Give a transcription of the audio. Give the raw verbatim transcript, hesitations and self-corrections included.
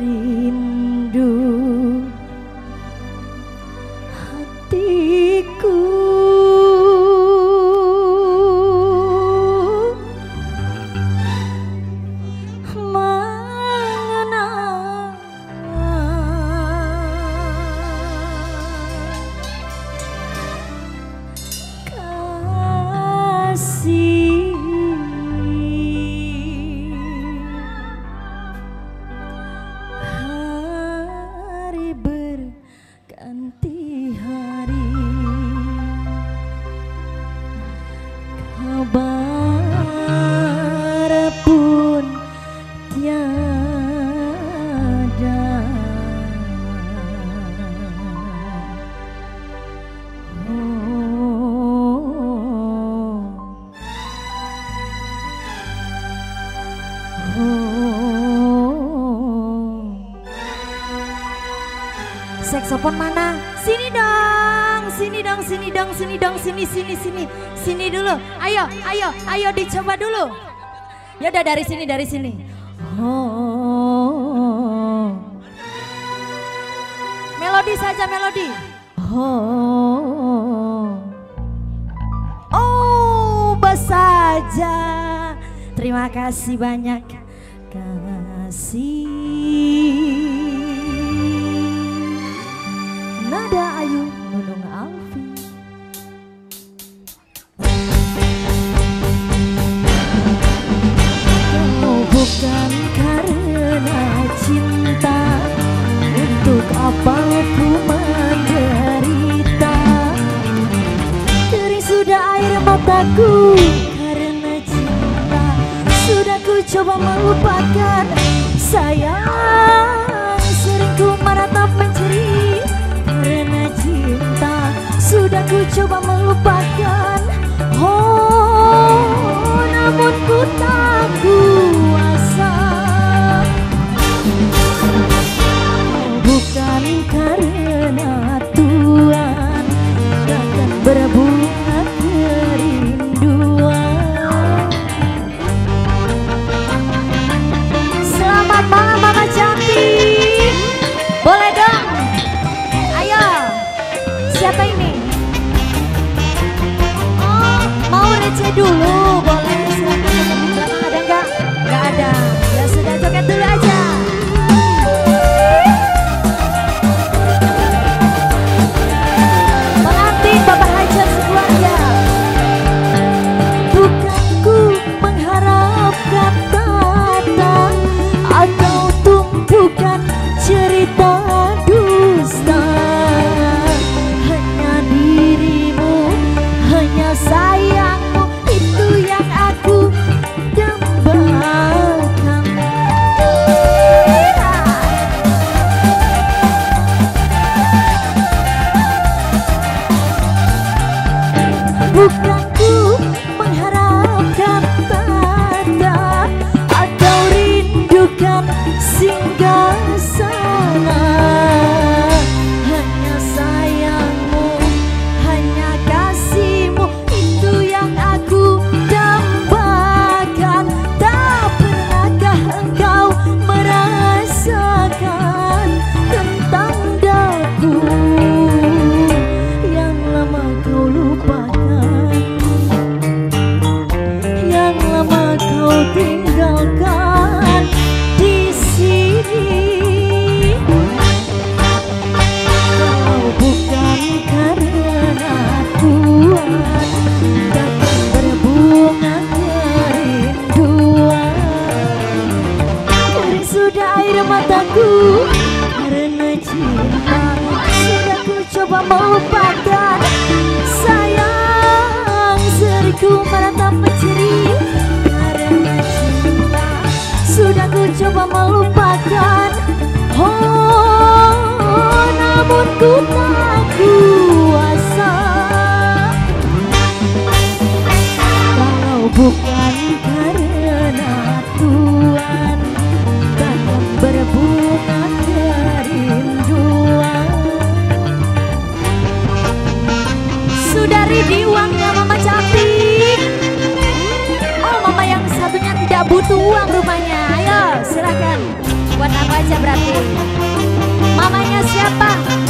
rindu hatiku. Hari berganti hari, kabar pun tiada. Saksofon mana? Sini dong, sini dong, sini dong, sini dong, sini, sini, sini, sini dulu. Ayo, ayo, ayo dicoba dulu. Ya udah dari sini, dari sini. Oh, melodi saja, melodi. Oh, oh, saja. Terima kasih banyak, kasih. Nada Ayu Nunung Alfi. Kau bukan karena cinta, untuk apa ku menderita. Kering sudah air mataku karena cinta, sudah ku coba melupakan. Sayang, sering ku meratap mencari karena cinta, sudah ku coba melupakan. Oh, namun ku tak kuasa. Bukan karena Tuhan takkan berbunga kerinduan. Selamat malam Mama cantik. Boleh dong? Ayo. Siapa ini? Oh, mau receh dulu? Boleh, silakan. Belakang ada enggak? Enggak ada. Ya sudah, joget dulu aja. Pengantin Bapak Hajar sekeluarga. Bukan ku mengharapkan tata atau tumpukan cerita dusta. Hanya dirimu, hanya sayangmu, itu yang aku dambakan. Bukan ku mengharapkan tanda atau rindukan singgah sana. Hanya sayangmu, hanya kasihmu, itu yang aku dambakan. Tak pernahkah engkau merasakan tentang daku yang lama kau lupakan, yang lama kau tinggalkan di sini. Kau bukan karena Tuhan takkan berbunga kerinduan. Kering sudah air mataku karena cinta, sudah ku coba melupakan. Sayang, sering ku meratap mencari karena cinta, sudah ku coba melupakan. Oh, namun ku tak kuasa. Kalau bukan karena Tuhan takkan berbunga kerinduan. Sudah ready uangnya Mama cantik. Oh, Mama yang satunya tidak butuh uang rupanya. Ayo silakan. Buat apa aja berarti. Mamanya siapa?